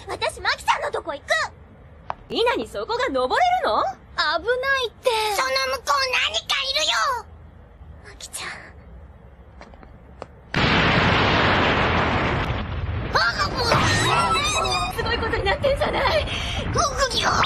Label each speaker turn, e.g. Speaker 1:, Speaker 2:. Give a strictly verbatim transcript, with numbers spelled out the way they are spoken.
Speaker 1: 私マキさんのとこ行く。
Speaker 2: 稲にそこが登れるの？
Speaker 1: 危ないって。その向こう何かいるよ。マキちゃん。
Speaker 2: すごいことになってんじゃない。
Speaker 1: 特技を